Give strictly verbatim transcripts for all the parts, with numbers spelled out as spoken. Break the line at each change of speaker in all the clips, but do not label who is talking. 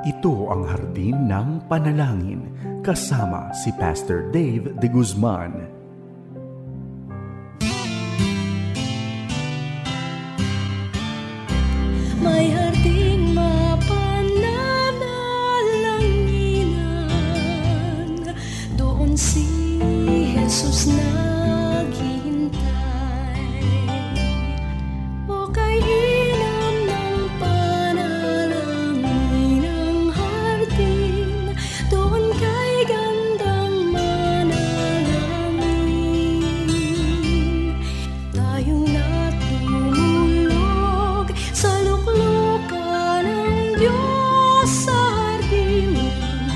Ito ang Hardin ng Panalangin kasama si Pastor Dave De Guzman.
May harding mapananalanginan, doon si Jesus naghihintay. O kay inam ng panalangin ang hardin, doon kay gandang manalangin. Tayong natulog sa luklukan ng Diyos sa hardin ng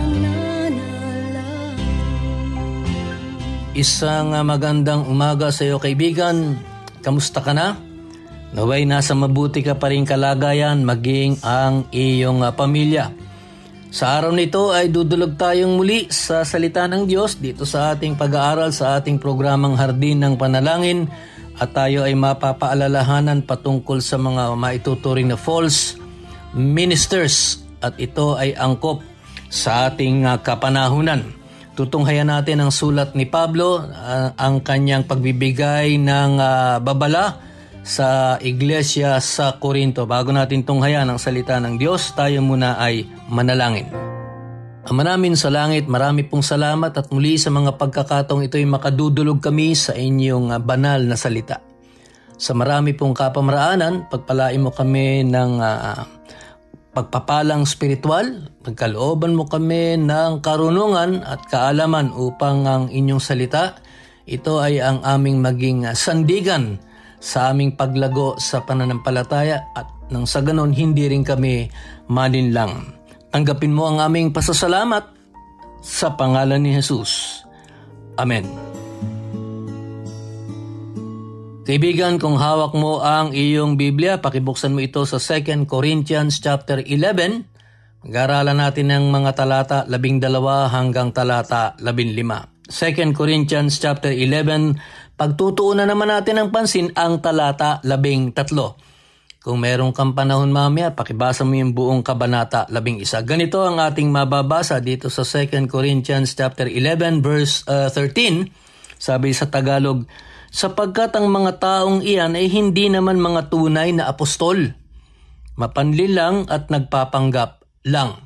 pananalangin.
Isang uh, magandang umaga sa iyo, kaibigan. Kamusta ka na? Naway nasa mabuti ka pa rin kalagayan, maging ang iyong uh, pamilya. Sa araw nito ay dudulog tayong muli sa salita ng Diyos dito sa ating pag-aaral sa ating programang Hardin ng Panalangin, at tayo ay mapapaalalahanan patungkol sa mga maituturing na false ministers, at ito ay angkop sa ating uh, kapanahunan. Tutunghayan natin ang sulat ni Pablo, uh, ang kanyang pagbibigay ng uh, babala sa iglesia sa Corinto. Bago natin tunghayan ang salita ng Diyos, tayo muna ay manalangin. Ama namin sa langit, marami pong salamat at muli sa mga pagkakataong ito'y makadudulog kami sa inyong uh, banal na salita. Sa marami pong kapamaraanan, pagpalain mo kami ng uh, pagpapalang spiritual, pagkalooban mo kami ng karunungan at kaalaman upang ang inyong salita, ito ay ang aming maging sandigan sa aming paglago sa pananampalataya, at nang sa ganon hindi rin kami malinlang. Tanggapin mo ang aming pasasalamat sa pangalan ni Jesus. Amen. Kaibigan, kung hawak mo ang iyong Biblia, pakibuksan mo ito sa Second Corinthians chapter eleven. Mag-aaralan natin ng mga talata labing dalawa hanggang talata labing lima. Second Corinthians chapter eleven, pagtutuunan naman natin ng pansin ang talata labing tatlo. Kung meron kang panahon mamaya, pakibasa mo yung buong kabanata labing isa. Ganito ang ating mababasa dito sa Second Corinthians chapter eleven verse uh, thirteen. Sabi sa Tagalog, sapagkat ang mga taong iyan ay hindi naman mga tunay na apostol, mapanlil lang at nagpapanggap lang.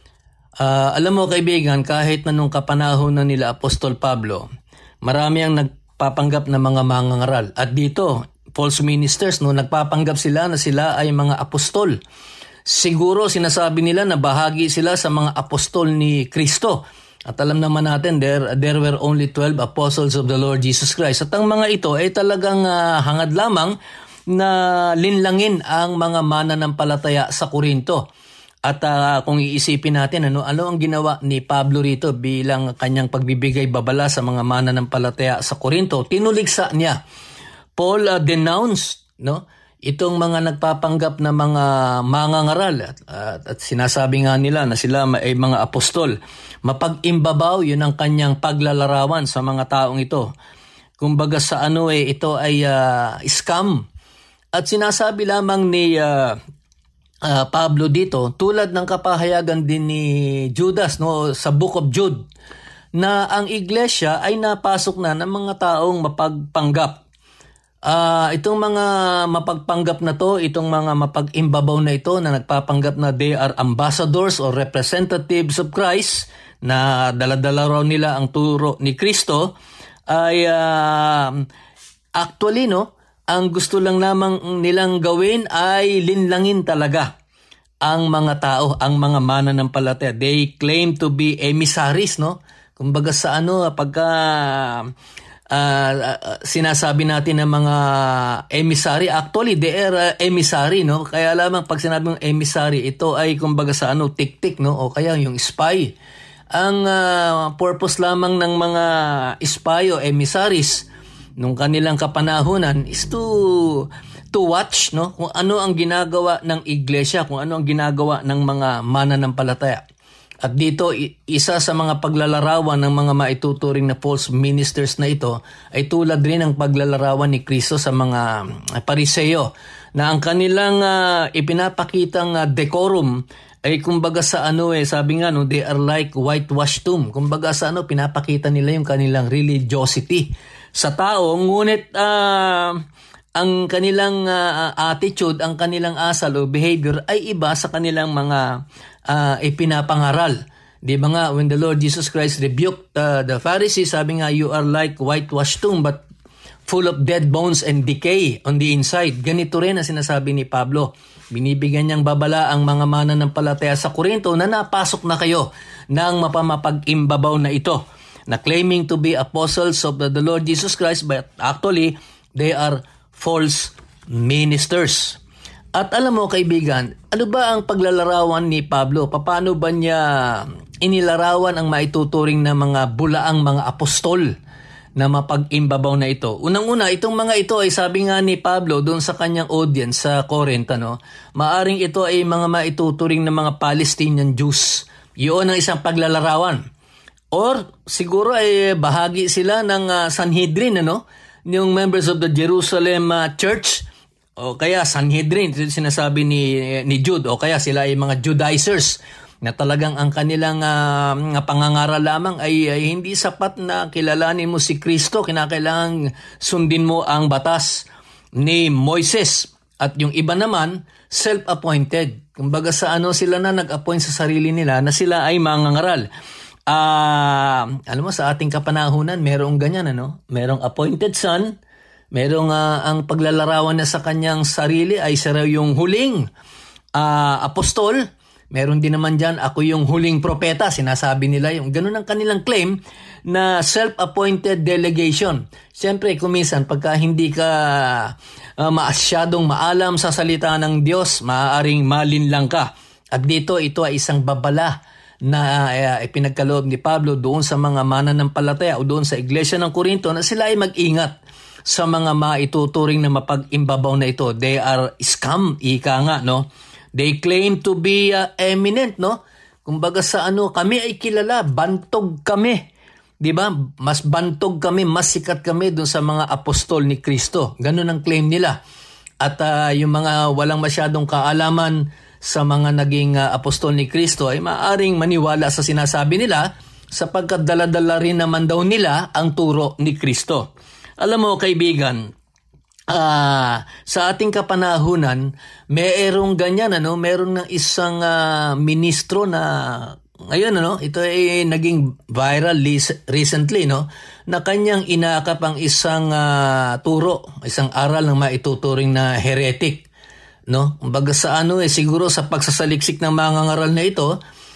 Uh, alam mo kaibigan, kahit na nung kapanahon na nila Apostol Pablo, marami ang nagpapanggap na mga mangangaral. At dito, false ministers, no, nagpapanggap sila na sila ay mga apostol. Siguro sinasabi nila na bahagi sila sa mga apostol ni Kristo. At alam naman natin, there, there were only twelve apostles of the Lord Jesus Christ. At ang mga ito ay talagang uh, hangad lamang na linlangin ang mga mananampalataya sa Corinto. At uh, kung iisipin natin, ano, ano ang ginawa ni Pablo rito bilang kanyang pagbibigay babala sa mga mananampalataya sa Corinto? Tinuligsa niya. Paul uh, denounced, no? Itong mga nagpapanggap na mga mangangaral, at, at, at sinasabi nga nila na sila ay mga apostol. Mapag-imbabaw, yun ang kanyang paglalarawan sa mga taong ito. Kumbaga sa ano eh, ito ay uh, scam. At sinasabi lamang ni uh, uh, Pablo dito, tulad ng kapahayagan din ni Judas, no, sa Book of Jude, na ang iglesia ay napasok na ng mga taong mapagpanggap. Uh, itong mga mapagpanggap na to, itong mga mapag-imbabaw na ito na nagpapanggap na they are ambassadors or representatives of Christ, na daladala raw nila ang turo ni Kristo, ay uh, actually no, ang gusto lang namang nilang gawin ay linlangin talaga ang mga tao, ang mga mananampalataya. They claim to be emissaries, no? Kumbaga sa ano, pagka Uh, uh, sinasabi natin ng mga emissary, actually they are uh, emissary, no? Kaya lamang pag sinabi ng emissary, ito ay kumbaga sa ano, tik-tik, no? O kaya yung spy. Ang uh, purpose lamang ng mga spy o emissaries nung kanilang kapanahunan is to to watch, no? Kung ano ang ginagawa ng iglesia, kung ano ang ginagawa ng mga mananampalataya. At dito, isa sa mga paglalarawan ng mga maituturing na false ministers na ito ay tulad rin ng paglalarawan ni Kristo sa mga Pariseo na ang kanilang uh, ipinapakitang uh, decorum ay kumbaga sa ano eh, sabi nga no, they are like whitewashed tomb. Kumbaga sa ano, pinapakita nila yung kanilang religiosity sa tao, ngunit uh, ang kanilang uh, attitude, ang kanilang asal o behavior ay iba sa kanilang mga uh, ipinapangaral. Di ba nga, when the Lord Jesus Christ rebuked uh, the Pharisees, sabi nga, you are like whitewashed tomb but full of dead bones and decay on the inside. Ganito rin ang sinasabi ni Pablo. Binibigyan niyang babala ang mga mananampalataya sa Korinto na napasok na kayo ng mapamapag-imbabaw na ito, na claiming to be apostles of the, the Lord Jesus Christ, but actually, they are false ministers. At alam mo kaibigan, ano ba ang paglalarawan ni Pablo? Paano ba niya inilarawan ang maituturing na mga bulaang mga apostol na mapag-imbabaw na ito? Unang-una, itong mga ito ay sabi nga ni Pablo doon sa kanyang audience sa Corinth, no? Maaring ito ay mga maituturing na mga Palestinian Jews. Yun ang isang paglalarawan. Or siguro ay bahagi sila ng uh, Sanhedrin, ano? Yung members of the Jerusalem uh, Church, o kaya Sanhedrin, sinasabi ni, ni Jude, o kaya sila ay mga Judaizers, na talagang ang kanilang uh, pangangaral lamang ay, ay hindi sapat na kilalanin mo si Kristo, kinakailangan sundin mo ang batas ni Moises. At yung iba naman, self-appointed. Kumbaga sa ano sila na nag-appoint sa sarili nila na sila ay mangangaral. Uh, alam mo, sa ating kapanahunan, merong ganyan, ano? Merong appointed son, merong uh, ang paglalarawan niya sa kanyang sarili ay siya yung huling uh, apostol. Meron din naman dyan, ako yung huling propeta, sinasabi nila yung ganun ang kanilang claim na self-appointed delegation. Siyempre, kuminsan, pagka hindi ka uh, maasyadong maalam sa salita ng Diyos, maaaring malinlang ka. At dito, ito ay isang babala na uh, ipinagkaloob ni Pablo doon sa mga mananampalataya o doon sa iglesia ng Corinto na sila ay mag-ingat sa mga maituturing na mapag-imbabaw na ito. They are scam, ika nga, no? They claim to be uh, eminent, no? Kumbaga sa ano, kami ay kilala, bantog kami. 'Di ba? Mas bantog kami, mas sikat kami doon sa mga apostol ni Kristo. Ganun ang claim nila. At uh, yung mga walang masyadong kaalaman sa mga naging uh, apostol ni Kristo ay maaring maniwala sa sinasabi nila sapagkat dala-dala rin naman daw nila ang turo ni Kristo. Alam mo kaibigan, Uh, sa ating kapanahunan, mayroong ganyan, ano, meron ng isang uh, ministro na ngayon, ano, ito ay naging viral recently, no, na kanyang inakap ang isang uh, turo, isang aral ng maituturing na heretic, no. Kumbaga sa ano eh siguro sa pagsasaliksik ng mga ngaral na ito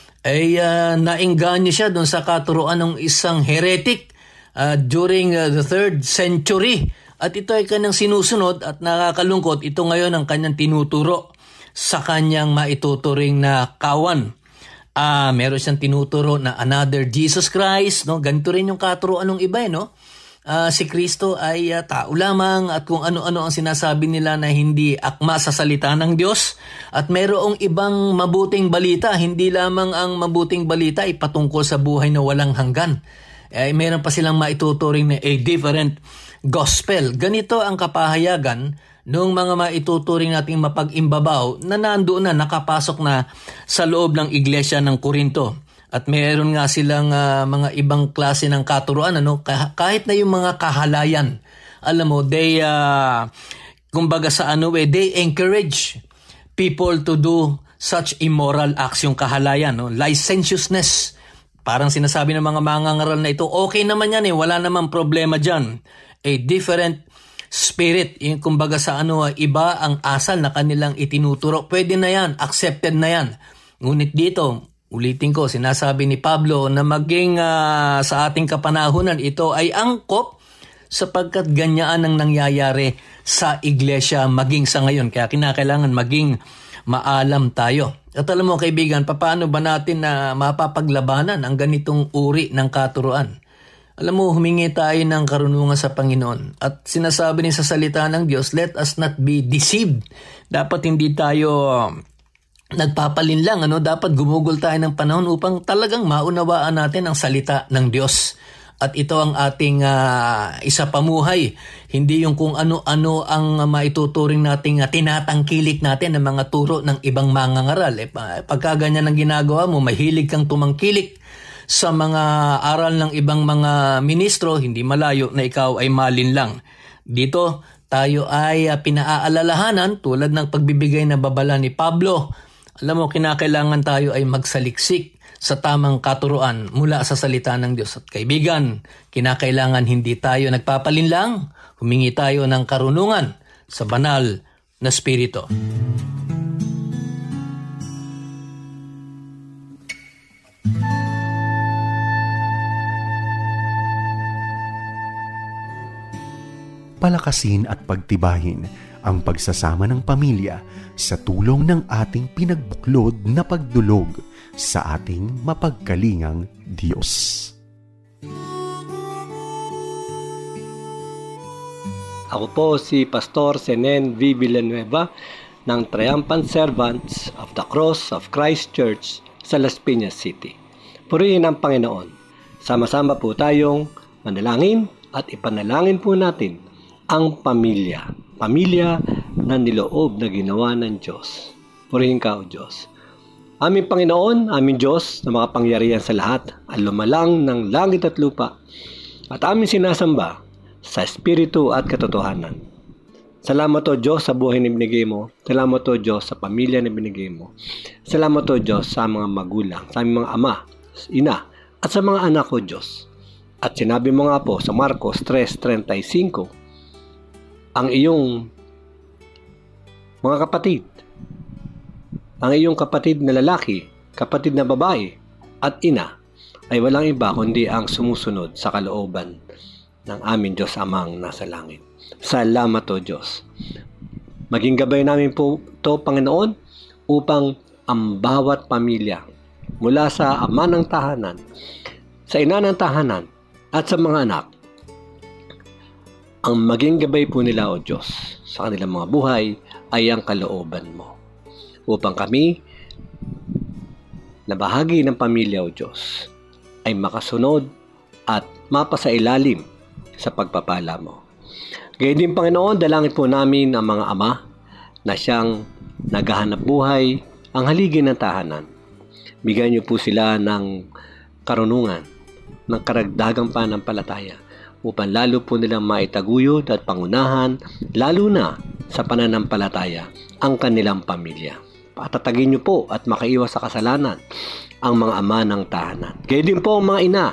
ay uh, naengganyo siya doon sa katuruan ng isang heretic uh, during uh, the third century. At ito ay kanyang sinusunod at nakakalungkot, ito ngayon ang kanyang tinuturo sa kanyang maituturing na kawan. Ah, uh, meron siyang tinuturo na another Jesus Christ, no? Ganito rin yung katuruan ng iba, eh, no? Uh, si Kristo ay uh, tao lamang at kung ano-ano ang sinasabi nila na hindi akma sa salita ng Diyos. At mayroong ibang mabuting balita, hindi lamang ang mabuting balita ay patungkol sa buhay na walang hanggan. Eh, meron pa silang maituturing na a different gospel. Ganito ang kapahayagan ng mga maituturing nating mapag-imbabaw na nandoon na, nakapasok na sa loob ng iglesia ng Corinto. At mayroon nga silang uh, mga ibang klase ng katuruan, ano? Kahit na yung mga kahalayan. Alam mo, they, uh, kumbaga sa ano eh, they encourage people to do such immoral acts, yung kahalayan, no? Licentiousness. Parang sinasabi ng mga mangangaral na ito, okay naman yan eh, wala namang problema dyan. A different spirit, yung kumbaga sa ano, iba ang asal na kanilang itinuturo. Pwede na yan, accepted na yan. Ngunit dito, ulitin ko, sinasabi ni Pablo na maging uh, sa ating kapanahunan, ito ay angkop sapagkat ganyan ang nangyayari sa iglesia maging sa ngayon. Kaya kinakailangan maging maalam tayo. At alam mo kaibigan, paano ba natin na mapapaglabanan ang ganitong uri ng katuruan? Alam mo, humingi tayo ng karunungan sa Panginoon. At sinasabi niya sa salita ng Diyos, let us not be deceived. Dapat hindi tayo nagpapalinlang, ano? Dapat gumugol tayo ng panahon upang talagang maunawaan natin ang salita ng Diyos. at ito ang ating uh, isa pamuhay. Hindi yung kung ano-ano ang maituturing nating uh, tinatangkilik natin ng mga turo ng ibang mangangaral. Eh, pagka ganyan ang ginagawa mo, mahilig kang tumangkilik sa mga aral ng ibang mga ministro, hindi malayo na ikaw ay malinlang. Dito, tayo ay uh, pinaaalalahanan tulad ng pagbibigay na babala ni Pablo. Alam mo, kinakailangan tayo ay magsaliksik sa tamang katuruan mula sa salita ng Diyos. At kaibigan, kinakailangan hindi tayo nagpapalinlang, humingi tayo ng karunungan sa banal na spirito.
Palakasin at pagtibayin ang pagsasama ng pamilya sa tulong ng ating pinagbuklod na pagdulog sa ating mapagkalingang Diyos.
Ako po si Pastor Senen V. Villanueva ng Triumphant Servants of the Cross of Christ Church sa Las Piñas City. Purihin ang Panginoon. Sama-sama po tayong manalangin at ipanalangin po natin ang pamilya. Pamilya na niloob na ginawa ng Diyos. Purihin ka, O Diyos. Aming Panginoon, aming Diyos na makapangyarihan sa lahat, ang lumalang ng langit at lupa, at aming sinasamba sa Espiritu at katotohanan. Salamat, O Diyos, sa buhay na binigay mo. Salamat, O Diyos, sa pamilya na binigay mo. Salamat, O Diyos, sa mga magulang, sa aming mga ama, ina, at sa mga anak, O Diyos. At sinabi mo nga po sa Marcos three thirty-five, ang iyong mga kapatid, ang iyong kapatid na lalaki, kapatid na babae, at ina, ay walang iba kundi ang sumusunod sa kalooban ng aming Diyos Amang nasa langit. Salamat, O Diyos. Maging gabay namin po ito, Panginoon, upang ang bawat pamilya, mula sa ama ng tahanan, sa ina ng tahanan, at sa mga anak, ang maging gabay po nila, O Diyos, sa kanilang mga buhay ay ang kalooban mo. Upang kami, na bahagi ng pamilya, O Diyos, ay makasunod at mapasailalim sa pagpapala mo. Gayun din, Panginoon, dalangin po namin ang mga ama na siyang naghahanap buhay ang haligi ng tahanan. Bigyan niyo po sila ng karunungan, ng karagdagang pananampalataya, upang lalo po nilang maitaguyod at pangunahan, lalo na sa pananampalataya, ang kanilang pamilya. Patatagin niyo po at makaiwas sa kasalanan ang mga ama ng tahanan. Gayun din po ang mga ina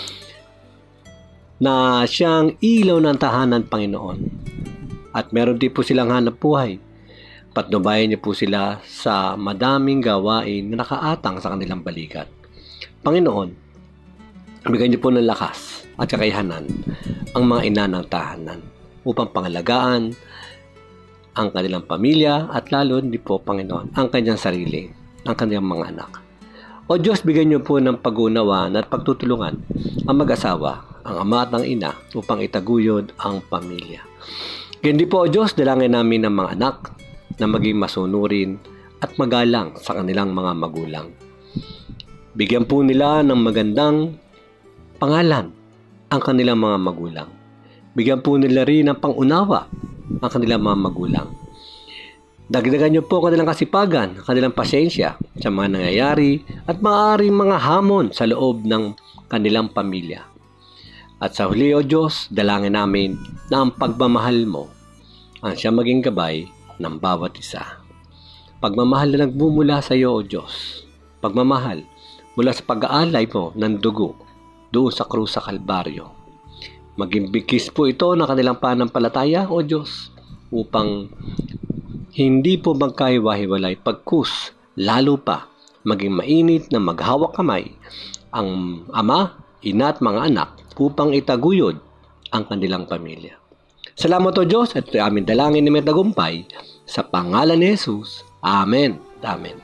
na siyang ilaw ng tahanan, Panginoon. At meron din po silang hanap buhay. Patnubayan niyo po sila sa madaming gawain na nakaatang sa kanilang balikat. Panginoon, bigyan niyo po ng lakas at kakayahanan ang mga ina ng tahanan upang pangalagaan ang kanilang pamilya at lalo hindi po, Panginoon, ang kanyang sarili, ang kanyang mga anak. O Diyos, bigyan niyo po ng pag-unawaan at pagtutulungan ang mag-asawa, ang ama at ang ina upang itaguyod ang pamilya. Ganyan po, O Diyos, dalangin namin ng mga anak na maging masunurin at magalang sa kanilang mga magulang. Bigyan po nila ng magandang pangalan ang kanilang mga magulang. Bigyan po nila rin ng pangunawa ang kanilang mga magulang. Dagdagan niyo po kanilang kasipagan, kanilang pasensya sa mga nangyayari at maaaring mga hamon sa loob ng kanilang pamilya. At sa huli, O Diyos, dalangin namin na ang pagmamahal mo ang siya maging gabay ng bawat isa. Pagmamahal na nagmumula sa iyo, O Diyos. Pagmamahal mula sa pag-aalay mo ng dugo doon sa krus sa Kalbaryo. Maging bigkis po ito ng kanilang pananampalataya, O Diyos, upang hindi po magkahiwa-hiwalay pagkus, lalo pa maging mainit na maghawak kamay ang ama, ina at mga anak upang itaguyod ang kanilang pamilya. Salamat, O Diyos, at aming dalangin na may tagumpay sa pangalan ni Jesus. Amen. Amen.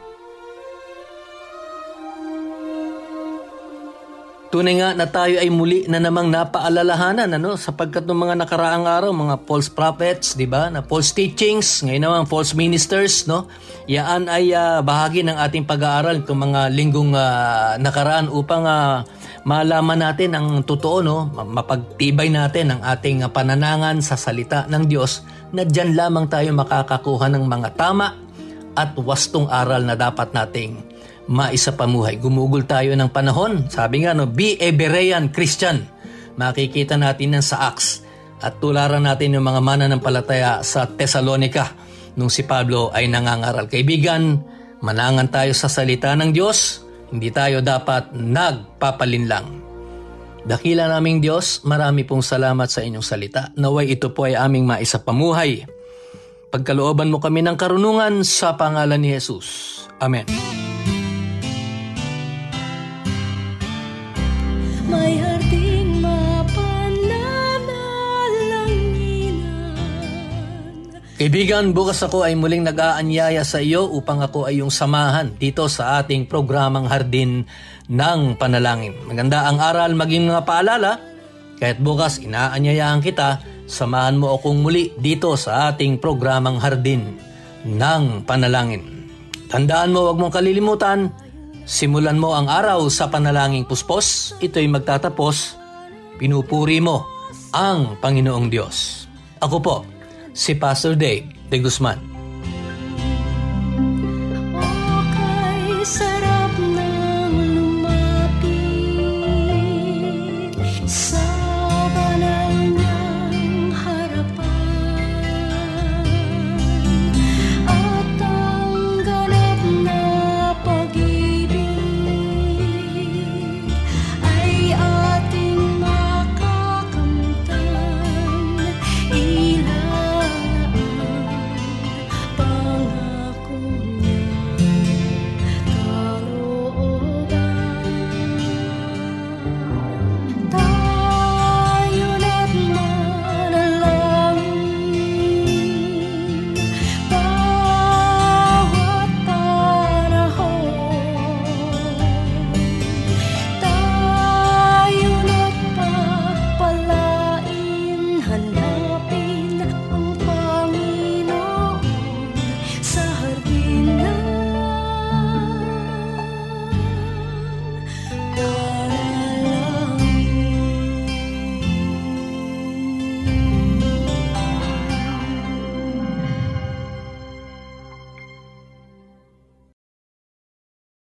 Tunay nga na tayo ay muli na namang napaalalahanan, ano, sapagkat ng mga nakaraang araw, mga false prophets, di ba, na false teachings, ngayon naman false ministers, no, yan ay uh, bahagi ng ating pag-aaral itong mga linggong uh, nakaraan upang uh, malaman natin ang totoo, no? Mapagtibay natin ang ating pananangan sa salita ng Diyos, na dyan lamang tayo makakakuha ng mga tama at wastong aral na dapat nating maisapamuhay. Gumugol tayo ng panahon. Sabi nga, no, be a Berean Christian. Makikita natin yan sa Acts. At tularan natin yung mga mananampalataya sa Thessalonica nung si Pablo ay nangangaral. Kaibigan, manangan tayo sa salita ng Diyos. Hindi tayo dapat nagpapalinlang. Dakila naming Diyos, marami pong salamat sa inyong salita. Naway ito po ay aming maisapamuhay. Pagkalooban mo kami ng karunungan sa pangalan ni Jesus. Amen.
May harding mapananalanginan.
Kaibigan, bukas ako ay muling nag-aanyaya sa iyo upang ako ay iyong samahan dito sa ating programang Hardin ng Panalangin. Maganda ang aral, maging mga paalala. Kahit bukas inaanyayahan kita, samahan mo akong muli dito sa ating programang Hardin ng Panalangin. Tandaan mo, huwag mong kalilimutan, simulan mo ang araw sa panalangin puspos, ito'y magtatapos, pinupuri mo ang Panginoong Diyos. Ako po, si Pastor Dave de Guzman.